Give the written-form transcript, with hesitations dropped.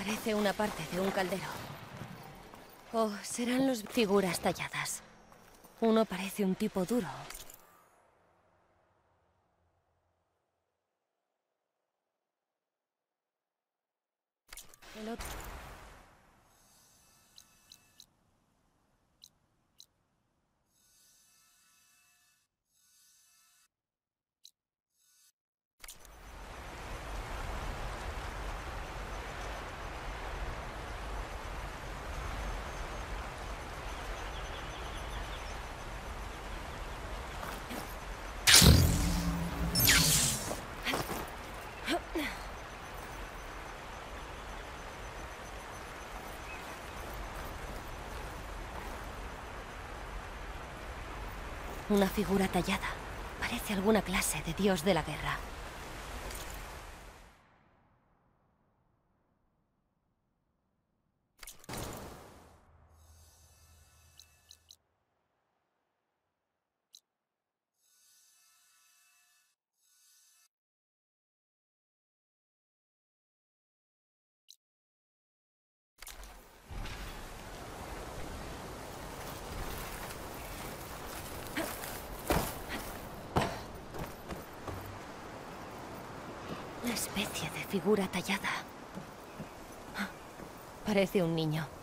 Parece una parte de un caldero. Oh, serán las figuras talladas. Uno parece un tipo duro. El otro... Una figura tallada. Parece alguna clase de dios de la guerra. Una especie de figura tallada. Parece un niño.